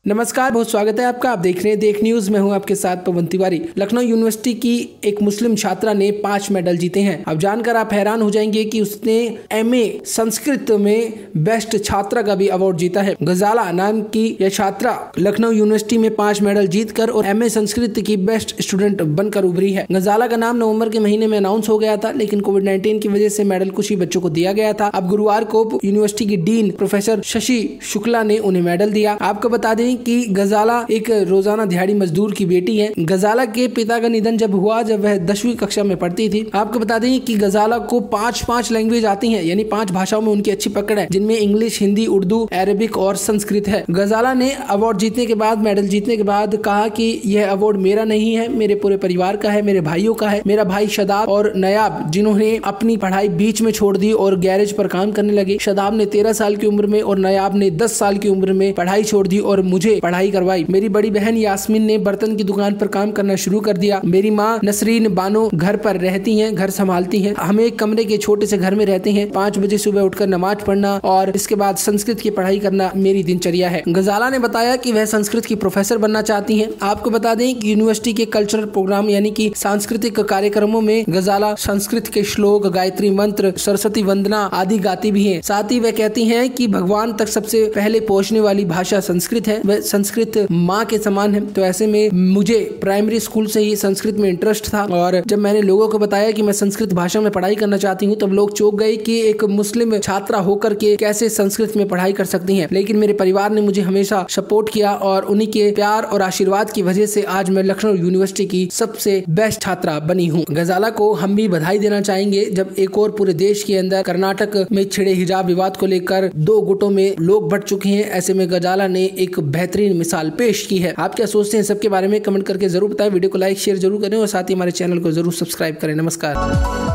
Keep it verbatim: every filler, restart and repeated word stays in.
नमस्कार, बहुत स्वागत है आपका। आप देख रहे हैं देख न्यूज। मैं हूं आपके साथ पवन तिवारी। लखनऊ यूनिवर्सिटी की एक मुस्लिम छात्रा ने पांच मेडल जीते हैं। अब जानकर आप हैरान हो जाएंगे कि उसने एमए संस्कृत में बेस्ट छात्रा का भी अवार्ड जीता है। गजाला नाम की यह छात्रा लखनऊ यूनिवर्सिटी में पांच मेडल जीतकर और एमए संस्कृत की बेस्ट स्टूडेंट बनकर उभरी है। गजाला का नाम नवम्बर के महीने में अनाउंस हो गया था, लेकिन कोविड नाइन्टीन की वजह से मेडल कुछ ही बच्चों को दिया गया था। अब गुरुवार को यूनिवर्सिटी की डीन प्रोफेसर शशि शुक्ला ने उन्हें मेडल दिया। आपको बता दें कि गजाला एक रोजाना दिहाड़ी मजदूर की बेटी है। गजाला के पिता का निधन जब हुआ जब वह दसवीं कक्षा में पढ़ती थी। आपको बता दें कि गजाला को पांच पांच लैंग्वेज आती हैं, यानी पांच भाषाओं में उनकी अच्छी पकड़ है, जिनमें इंग्लिश, हिंदी, उर्दू, अरबिक और संस्कृत है। गजाला ने अवार्ड जीतने के बाद, मेडल जीतने के बाद कहा कि यह अवार्ड मेरा नहीं है, मेरे पूरे परिवार का है, मेरे भाइयों का है। मेरा भाई शदाब और नयाब, जिन्होंने अपनी पढ़ाई बीच में छोड़ दी और गैरेज पर काम करने लगे। शदाब ने तेरह साल की उम्र में और नयाब ने दस साल की उम्र में पढ़ाई छोड़ दी और मुझे पढ़ाई करवाई। मेरी बड़ी बहन यास्मीन ने बर्तन की दुकान पर काम करना शुरू कर दिया। मेरी माँ नसरीन बानो घर पर रहती हैं, घर संभालती हैं। हम एक कमरे के छोटे से घर में रहते हैं। पाँच बजे सुबह उठकर नमाज पढ़ना और इसके बाद संस्कृत की पढ़ाई करना मेरी दिनचर्या है। गजाला ने बताया कि वह संस्कृत की प्रोफेसर बनना चाहती हैं। आपको बता दें कि यूनिवर्सिटी के कल्चरल प्रोग्राम यानी कि सांस्कृतिक कार्यक्रमों में गजाला संस्कृत के श्लोक, गायत्री मंत्र, सरस्वती वंदना आदि गाती भी हैं। साथ ही वह कहती हैं कि भगवान तक सबसे पहले पहुंचने वाली भाषा संस्कृत है। वह संस्कृत माँ के समान है। तो ऐसे में मुझे प्राइमरी स्कूल से ही संस्कृत में इंटरेस्ट था और जब मैंने लोगों को बताया कि मैं संस्कृत भाषा में पढ़ाई करना चाहती हूँ, तब लोग चौंक गए कि एक मुस्लिम छात्रा होकर के कैसे संस्कृत में पढ़ाई कर सकती हैं। लेकिन मेरे परिवार ने मुझे हमेशा सपोर्ट किया और उन्हीं के प्यार और आशीर्वाद की वजह से आज मैं लखनऊ यूनिवर्सिटी की सबसे बेस्ट छात्रा बनी हूँ। गजाला को हम भी बधाई देना चाहेंगे। जब एक और पूरे देश के अंदर कर्नाटक में छिड़े हिजाब विवाद को लेकर दो गुटों में लोग बढ़ चुके हैं, ऐसे में गजाला ने एक बेहतरीन मिसाल पेश की है। आप क्या सोचते हैं सबके बारे में कमेंट करके जरूर बताएं। वीडियो को लाइक शेयर जरूर करें और साथ ही हमारे चैनल को जरूर सब्सक्राइब करें। नमस्कार।